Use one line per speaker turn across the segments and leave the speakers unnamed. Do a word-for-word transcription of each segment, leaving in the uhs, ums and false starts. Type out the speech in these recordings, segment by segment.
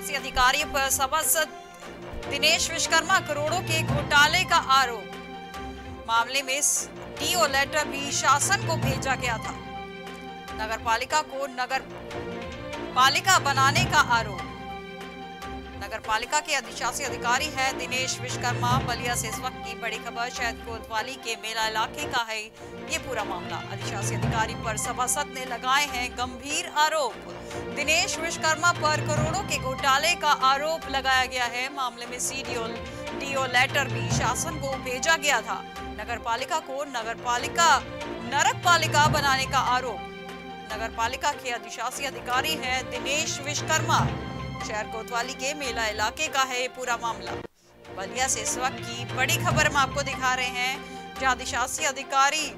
अधिशासी अधिकारी पर सभासद दिनेश विश्वकर्मा करोड़ों के घोटाले का आरोप। मामले में डीओ लेटर भी शासन को भेजा गया था। नगर पालिका को नगर पालिका बनाने का आरोप। नगर पालिका के अधिशासी अधिकारी है दिनेश विश्वकर्मा। बलिया से इस वक्त की बड़ी खबर, शहद कोतवाली के मेला इलाके का है ये पूरा मामला। अधिशासी अधिकारी पर सभासद ने लगाए हैं गंभीर आरोप। दिनेश विश्वकर्मा पर करोड़ों के घोटाले का आरोप लगाया गया है। मामले में सीडीओ डीओ लेटर भी शासन को भेजा गया था। नगर पालिका को नगर पालिका नरक पालिका बनाने का आरोप। नगर पालिका के अधिशासी अधिकारी है दिनेश विश्वकर्मा। शहर कोतवाली के मेला इलाके का है पूरा मामला। बलिया से इस वक्त की बड़ी खबर हम आपको दिखा रहे हैं, जहां अधिशासी अधिकारी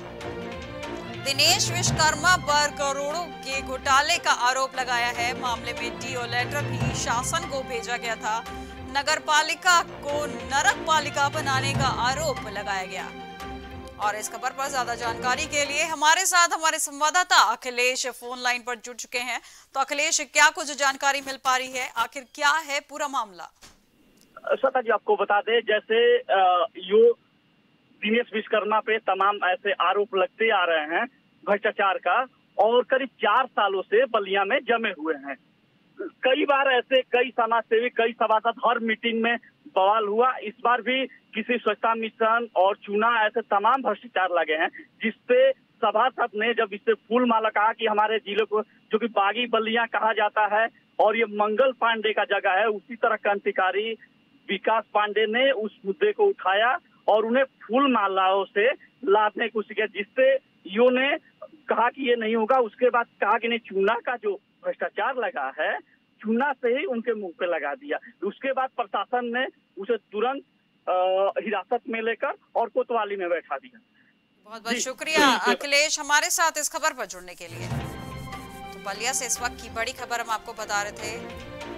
दिनेश विश्वकर्मा पर करोड़ों के घोटाले का आरोप लगाया है। मामले में डीओ लेटर भी शासन को भेजा गया था। नगर पालिका को नरक पालिका बनाने का आरोप लगाया गया। और इस खबर पर ज्यादा जानकारी के लिए हमारे साथ हमारे संवाददाता अखिलेश फोन लाइन पर जुड़ चुके हैं। तो अखिलेश, क्या कुछ जानकारी मिल पा रही है, आखिर क्या है पूरा मामला?
श्वेता जी, आपको बता दें, जैसे यो दिनेश विश्वकर्मा पे तमाम ऐसे आरोप लगते आ रहे हैं भ्रष्टाचार का, और करीब चार सालों से बलिया में जमे हुए हैं। कई बार ऐसे कई समाज सेवी, कई सभासद, हर मीटिंग में बवाल हुआ। इस बार भी किसी स्वच्छता मिशन और चूना, ऐसे तमाम भ्रष्टाचार लगे हैं, जिसपे सभासद ने जब इससे फूल माला कहा कि हमारे जिले को, जो कि बागी बलिया कहा जाता है और ये मंगल पांडे का जगह है, उसी तरह क्रांतिकारी विकास पांडे ने उस मुद्दे को उठाया और उन्हें फूल मालाओं से लादने की कोशिश किया, जिससे यो ने कहा कि ये नहीं होगा। उसके बाद कहा कि नहीं, चूना का जो भ्रष्टाचार लगा है, चूना से ही उनके मुंह पे लगा दिया। उसके बाद प्रशासन ने उसे तुरंत हिरासत में लेकर और कोतवाली में बैठा दिया।
बहुत बहुत शुक्रिया अखिलेश हमारे साथ इस खबर पर जुड़ने के लिए। तो बलिया से इस वक्त की बड़ी खबर हम आपको बता रहे थे।